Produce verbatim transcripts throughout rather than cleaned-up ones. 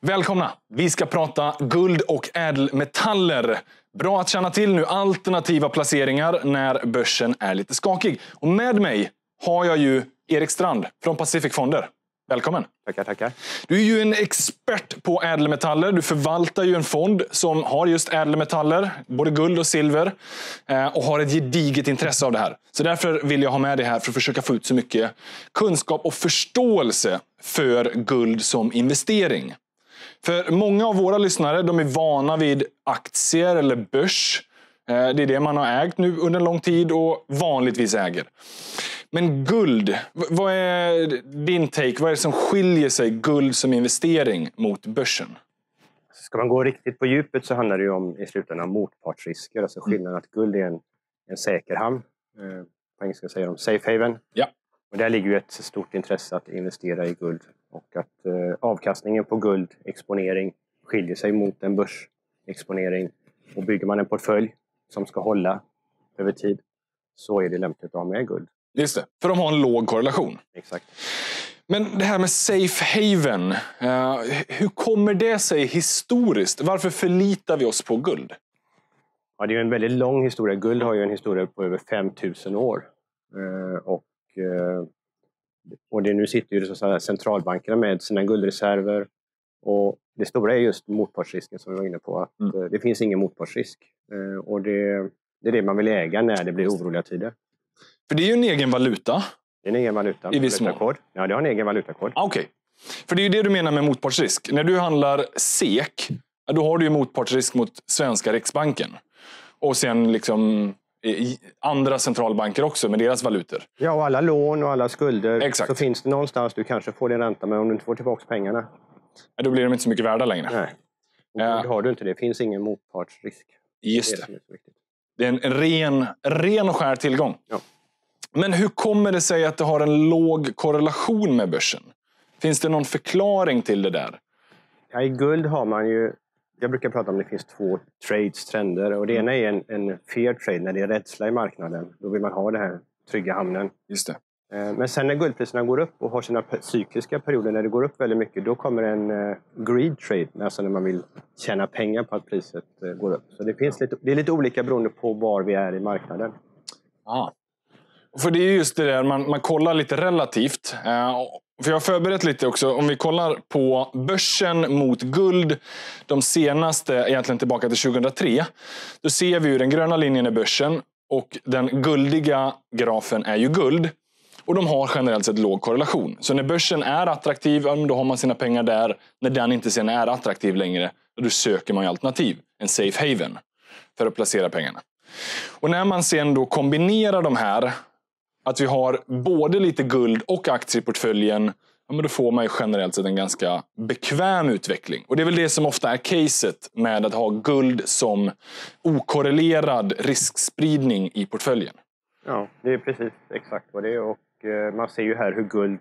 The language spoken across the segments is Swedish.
Välkomna! Vi ska prata guld och ädelmetaller. Bra att känna till nu alternativa placeringar när börsen är lite skakig. Och med mig har jag ju Erik Strand från Pacific Fonder. Välkommen! Tackar, tackar. Du är ju en expert på ädelmetaller. Du förvaltar ju en fond som har just ädelmetaller, både guld och silver. Och har ett gediget intresse av det här. Så därför vill jag ha med dig här för att försöka få ut så mycket kunskap och förståelse för guld som investering. För många av våra lyssnare, de är vana vid aktier eller börs. Det är det man har ägt nu under en lång tid och vanligtvis äger. Men guld, vad är din take? Vad är det som skiljer sig guld som investering mot börsen? Ska man gå riktigt på djupet så handlar det ju om i slutändan motpartsrisker. Alltså skillnaden att guld är en, en säker hamn. Eh, på engelska säger de safe haven. Ja. Och där ligger ju ett stort intresse att investera i guld. Och att eh, avkastningen på guldexponering skiljer sig mot en börsexponering. Och bygger man en portfölj som ska hålla över tid så är det lämpligt att ha med guld. Just det, för de har en låg korrelation. Exakt. Men det här med safe haven, uh, hur kommer det sig historiskt? Varför förlitar vi oss på guld? Ja, det är ju en väldigt lång historia. Guld har ju en historia på över fem tusen år. Uh, och uh, och det, nu sitter ju så att centralbankerna med sina guldreserver. Och det stora är just motpartsrisken som vi var inne på. Att, mm. uh, det finns ingen motpartsrisk. Uh, och det, det är det man vill äga när det blir oroliga tider. För det är ju en egen valuta. Det är en egen valuta. I viss mån. Ja, det har en egen valutakod. Ah, Okej. Okay. För det är ju det du menar med motpartsrisk. När du handlar S E K, då har du ju motpartsrisk mot svenska Riksbanken. Och sen liksom andra centralbanker också med deras valutor. Ja, och alla lån och alla skulder. Exakt. Så finns det någonstans du kanske får din ränta, men om du inte får tillbaka pengarna. Ja, då blir de inte så mycket värda längre. Nej. Och ja. har du inte det. Det finns ingen motpartsrisk. Just det. Det är, det. Det är en ren, ren och skär tillgång. Ja. Men hur kommer det sig att det har en låg korrelation med börsen? Finns det någon förklaring till det där? Ja, i guld har man ju, jag brukar prata om att det finns två trades, trender. Och det ena är en, en fair trade när det är rädsla i marknaden. Då vill man ha det här trygga hamnen. Just det. Men sen när guldpriserna går upp och har sina cykliska perioder när det går upp väldigt mycket, då kommer en uh, greed trade, alltså när man vill tjäna pengar på att priset uh, går upp. Så det, finns lite, det är lite olika beroende på var vi är i marknaden. Ah. För det är just det där, man, man kollar lite relativt. Uh, för jag har förberett lite också, om vi kollar på börsen mot guld de senaste, egentligen tillbaka till tjugohundratre, då ser vi ju den gröna linjen är börsen och den guldiga grafen är ju guld. Och de har generellt sett låg korrelation. Så när börsen är attraktiv, då har man sina pengar där. När den inte sen är attraktiv längre, då söker man ju alternativ. En safe haven för att placera pengarna. Och när man sen då kombinerar de här, att vi har både lite guld och aktier i portföljen, ja, men då får man ju generellt sett en ganska bekväm utveckling. Och det är väl det som ofta är caset med att ha guld som okorrelerad riskspridning i portföljen. Ja, det är precis exakt vad det är. Och eh, man ser ju här hur guld,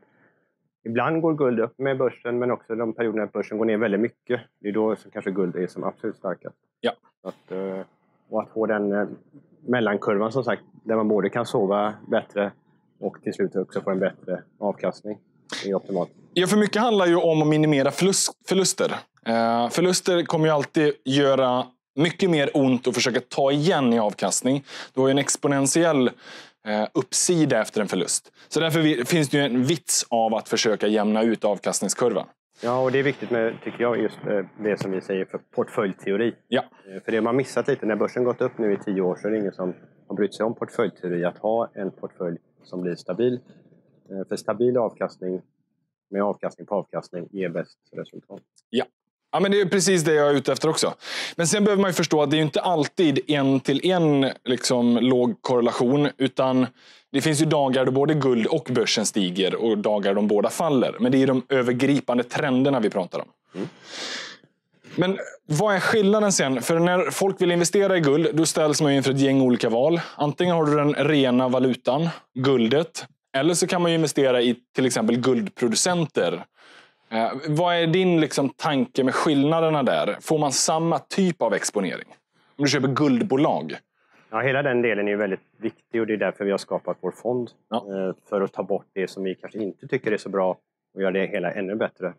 ibland går guld upp med börsen, men också de perioderna när börsen går ner väldigt mycket. Det är då som kanske guld är som absolut starkast. Ja. Att, eh, och att få den eh, mellankurvan som sagt, där man både kan sova bättre och till slut också få en bättre avkastning. Det är optimalt. Ja, för mycket handlar ju om att minimera förlust, förluster. Eh, förluster kommer ju alltid göra mycket mer ont att försöka ta igen i avkastning. Du har ju en exponentiell eh, uppsida efter en förlust. Så därför vi, finns det ju en vits av att försöka jämna ut avkastningskurvan. Ja, och det är viktigt med, tycker jag, just det som vi säger för portföljteori. Ja. För det har man missat lite. När börsen gått upp nu i tio år så är det ingen som har brytt sig om portföljteori. Att ha en portfölj som blir stabil. För stabil avkastning med avkastning på avkastning ger bäst resultat. Ja. Ja, men det är precis det jag är ute efter också. Men sen behöver man ju förstå att det är inte alltid en till en liksom, låg korrelation. Utan det finns ju dagar då både guld och börsen stiger och dagar de båda faller. Men det är de övergripande trenderna vi pratar om. Mm. Men vad är skillnaden sen? För när folk vill investera i guld, då ställs man inför ett gäng olika val. Antingen har du den rena valutan, guldet. Eller så kan man ju investera i till exempel guldproducenter. Eh, vad är din liksom, tanke med skillnaderna där? Får man samma typ av exponering? Om du köper guldbolag. Ja, hela den delen är ju väldigt viktig och det är därför vi har skapat vår fond. Ja. Eh, för att ta bort det som vi kanske inte tycker är så bra och göra det hela ännu bättre.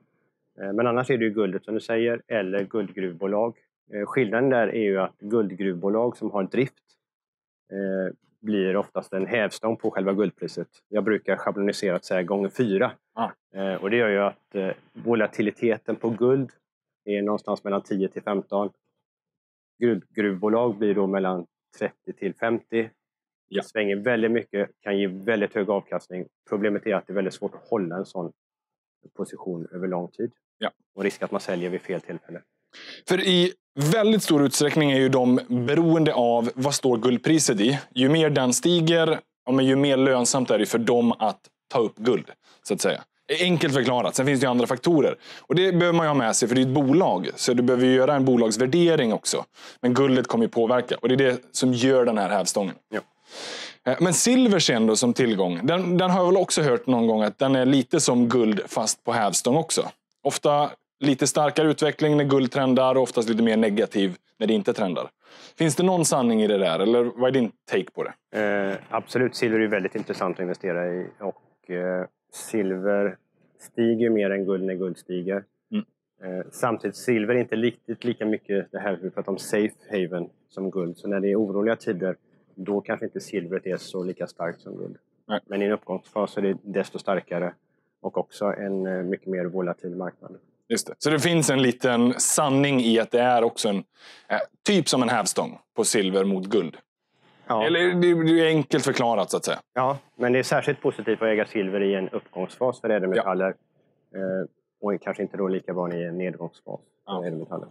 Men annars är det ju guldet som du säger, eller guldgruvbolag. Skillnaden där är ju att guldgruvbolag som har drift eh, blir oftast en hävstång på själva guldpriset. Jag brukar schabloniserat säga gånger fyra. Ah. Eh, och det gör ju att eh, volatiliteten på guld är någonstans mellan tio till femton. Guldgruvbolag blir då mellan trettio till femtio. Ja. Det svänger väldigt mycket, kan ge väldigt hög avkastning. Problemet är att det är väldigt svårt att hålla en sån position över lång tid. Ja. Och risk att man säljer vid fel tillfälle. För i väldigt stor utsträckning är ju de beroende av vad står guldpriset i. Ju mer den stiger, ja, men ju mer lönsamt är det för dem att ta upp guld, så att säga. Enkelt förklarat. Sen finns det ju andra faktorer. Och det behöver man ju ha med sig, för det är ett bolag. Så du behöver ju göra en bolagsvärdering också. Men guldet kommer ju påverka. Och det är det som gör den här hävstången. Ja. Men silver sen då som tillgång, den, den har jag väl också hört någon gång att den är lite som guld fast på hävstång också. Ofta lite starkare utveckling när guld trendar och oftast lite mer negativ när det inte trendar. Finns det någon sanning i det där, eller vad är din take på det? Eh, absolut, silver är väldigt intressant att investera i och eh, silver stiger mer än guld när guld stiger. Mm. Eh, samtidigt silver är inte riktigt lika mycket det här vi pratar om safe haven som guld. Så när det är oroliga tider, då kanske inte silvret är så lika starkt som guld. Nej. Men i en uppgångsfas är det desto starkare och också en eh, mycket mer volatil marknad. Just det. Så det finns en liten sanning i att det är också en eh, typ som en hävstång på silver mot guld. Ja. Eller det är enkelt förklarat så att säga. Ja, men det är särskilt positivt att äga silver i en uppgångsfas för ädelmetaller. Ja. Eh, och kanske inte då lika van i en nedgångsfas för ja. ädelmetaller.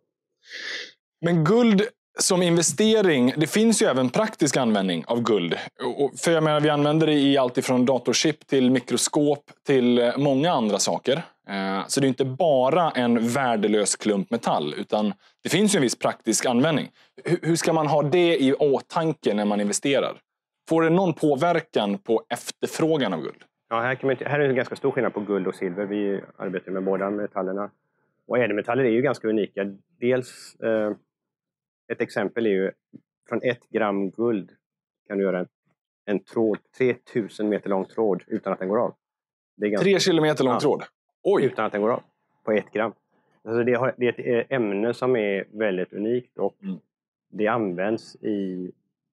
Men guld som investering, det finns ju även praktisk användning av guld. För jag menar, vi använder det i allt ifrån datorchip till mikroskop till många andra saker. Så det är inte bara en värdelös klumpmetall, utan det finns ju en viss praktisk användning. Hur ska man ha det i åtanke när man investerar? Får det någon påverkan på efterfrågan av guld? Ja, här, kan man inte, här är det en ganska stor skillnad på guld och silver. Vi arbetar med båda metallerna. Och ädelmetaller är ju ganska unika. Dels... Eh, Ett exempel är ju från ett gram guld kan du göra en, en tråd, tre tusen meter lång tråd utan att den går av. Det är ganska, tre kilometer lång ja, tråd? Oj! Utan att den går av, på ett gram. Alltså det, har, det är ett ämne som är väldigt unikt och mm. det används i,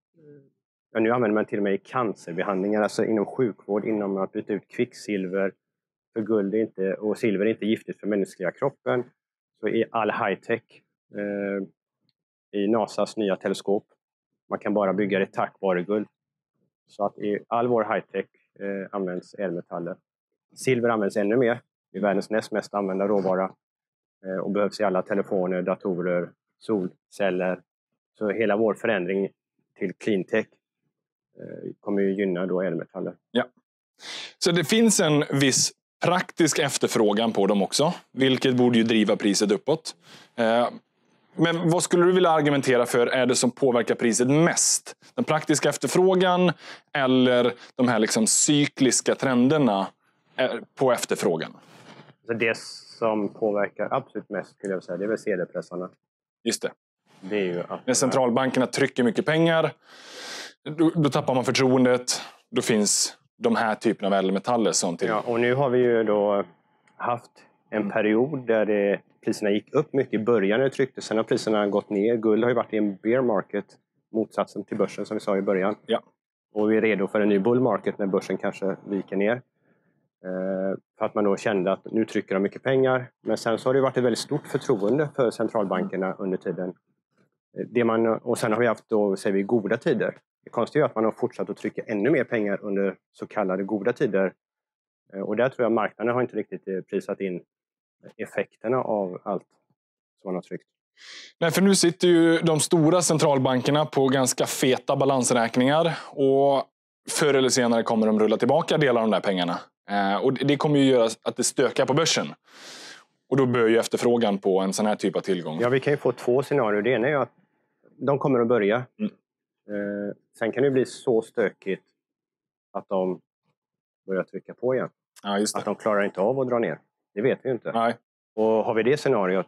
ja, nu använder man till och med i cancerbehandlingar, alltså inom sjukvård, inom att byta ut kvicksilver. För guld är inte, och silver är inte giftigt för mänskliga kroppen. Så i all high-tech eh, i NASAs nya teleskop. Man kan bara bygga det tack vare guld. Så att i all vår high-tech eh, används ädelmetaller. Silver används ännu mer. Det är världens näst mest använda råvara. Eh, och behövs i alla telefoner, datorer, solceller. Så hela vår förändring till cleantech eh, kommer ju gynna då ädelmetaller. Ja. Så det finns en viss praktisk efterfrågan på dem också. Vilket borde ju driva priset uppåt. Eh, Men vad skulle du vilja argumentera för är det som påverkar priset mest? Den praktiska efterfrågan eller de här liksom cykliska trenderna på efterfrågan? Så det som påverkar absolut mest skulle jag säga, det är väl sedelpressarna. Just det. Det är ju att när centralbankerna trycker mycket pengar, då, då tappar man förtroendet. Då finns de här typerna av ädelmetaller som till. Ja, och nu har vi ju då haft en period där det priserna gick upp mycket i början när det tryckte. Sen har priserna gått ner. Guld har ju varit i en bear market. Motsatsen till börsen som vi sa i början. Ja. Och vi är redo för en ny bull market när börsen kanske viker ner. Eh, för att man då kände att nu trycker de mycket pengar. Men sen så har det varit ett väldigt stort förtroende för centralbankerna mm. under tiden. Det man, och sen har vi haft då, säger vi, goda tider. Det konstiga är att man har fortsatt att trycka ännu mer pengar under så kallade goda tider. Eh, och där tror jag marknaden har inte riktigt prisat in effekterna av allt som man har tryckt. Nej, för nu sitter ju de stora centralbankerna på ganska feta balansräkningar och förr eller senare kommer de rulla tillbaka delar av de där pengarna. Eh, och det kommer ju göra att det stökar på börsen. Och då bör ju efterfrågan på en sån här typ av tillgång. Ja, vi kan ju få två scenarier. Det ena är ju att de kommer att börja. Mm. Eh, sen kan det bli så stökigt att de börjar trycka på igen. Ja, just det. Att de klarar inte av att dra ner. Det vet vi ju inte. Nej. Och har vi det scenariot,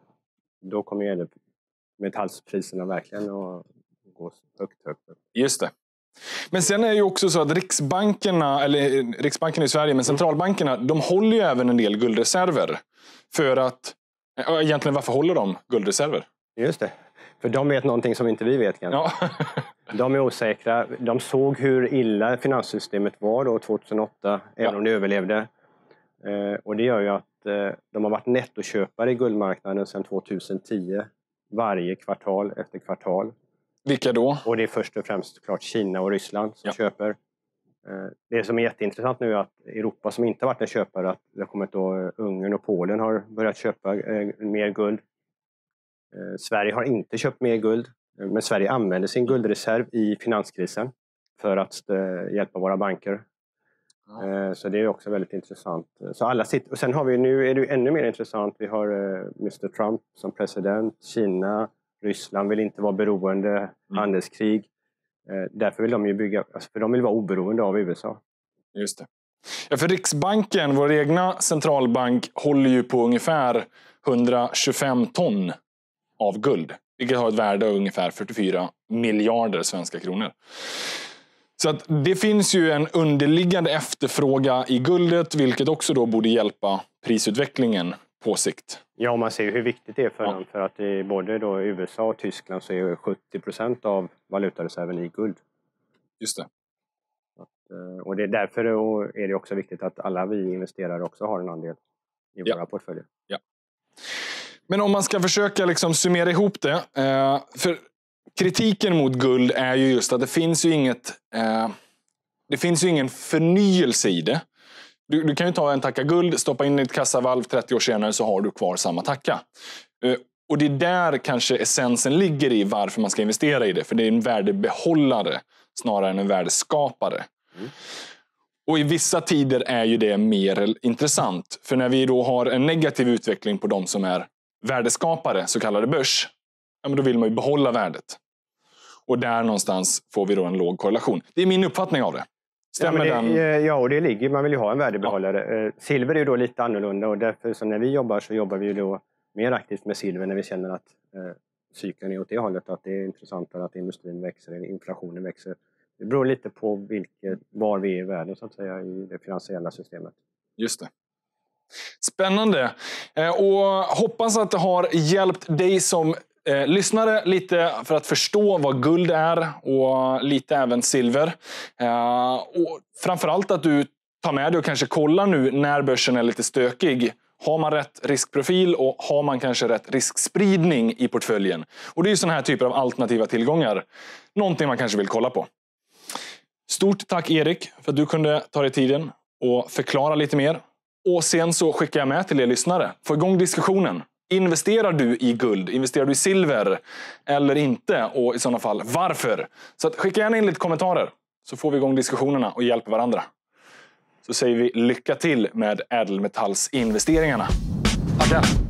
då kommer ju metallpriserna verkligen att gå högt, högt upp. Just det. Men sen är det ju också så att riksbankerna, eller Riksbanken i Sverige, men centralbankerna, de håller ju även en del guldreserver. För att, egentligen varför håller de guldreserver? Just det, för de vet någonting som inte vi vet. Ja. De är osäkra. De såg hur illa finanssystemet var då tjugohundraåtta, även Ja. om det överlevde. Eh, och det gör ju att eh, de har varit nettoköpare i guldmarknaden sedan tjugohundratio. Varje kvartal efter kvartal. Vilka då? Och det är först och främst klart Kina och Ryssland som Ja. köper. Eh, det som är jätteintressant nu är att Europa som inte har varit en köpare, att det har kommit då Ungern och Polen har börjat köpa eh, mer guld. Eh, Sverige har inte köpt mer guld. Men Sverige använder sin guldreserv i finanskrisen för att äh, hjälpa våra banker. Ja. Äh, så det är också väldigt intressant. Så alla sitter, och sen har vi, nu är det ännu mer intressant, vi har äh, mister Trump som president, Kina, Ryssland vill inte vara beroende, mm. handelskrig. Äh, därför vill de ju bygga, alltså för de vill vara oberoende av U S A. Just det. Ja, för Riksbanken, vår egna centralbank, håller ju på ungefär hundratjugofem ton av guld. Vilket har ett värde av ungefär fyrtiofyra miljarder svenska kronor. Så att det finns ju en underliggande efterfråga i guldet, vilket också då borde hjälpa prisutvecklingen på sikt. Ja, man ser ju hur viktigt det är för ja. dem. För att i både då U S A och Tyskland så är sjuttio procent av valutareserven i guld. Just det. Och det är därför är det också viktigt att alla vi investerare också har en andel i ja. våra portföljer. Ja. Men om man ska försöka liksom summera ihop det. Eh, för kritiken mot guld är ju just att det finns ju inget... Eh, det finns ju ingen förnyelse i det. Du, du kan ju ta en tacka guld, stoppa in i ett kassavalv, trettio år senare så har du kvar samma tacka. Eh, och det är där kanske essensen ligger i varför man ska investera i det. För det är en värdebehållare snarare än en värdeskapare. Mm. Och i vissa tider är ju det mer intressant. För när vi då har en negativ utveckling på de som är värdeskapare, så kallade börs, ja, men då vill man ju behålla värdet. Och där någonstans får vi då en låg korrelation. Det är min uppfattning av det. Stämmer ja, det, den? Ja, och det ligger, man vill ju ha en värdebehållare. Ja. Silver är ju då lite annorlunda och därför så när vi jobbar så jobbar vi ju då mer aktivt med silver när vi känner att eh, cykeln är åt det hållet, att det är intressantare att industrin växer, inflationen växer. Det beror lite på vilket, var vi är i världen så att säga i det finansiella systemet. Just det. Spännande. Och hoppas att det har hjälpt dig som eh, lyssnare lite för att förstå vad guld är och lite även silver. Eh, och framförallt att du tar med dig och kanske kollar nu när börsen är lite stökig. Har man rätt riskprofil och har man kanske rätt riskspridning i portföljen? Och det är ju sådana här typer av alternativa tillgångar. Någonting man kanske vill kolla på. Stort tack Erik för att du kunde ta dig tiden och förklara lite mer. Och sen så skickar jag med till er lyssnare. Få igång diskussionen. Investerar du i guld? Investerar du i silver? Eller inte? Och i sådana fall, varför? Så att skicka gärna in lite kommentarer. Så får vi igång diskussionerna och hjälper varandra. Så säger vi lycka till med ädelmetallsinvesteringarna. Tackar!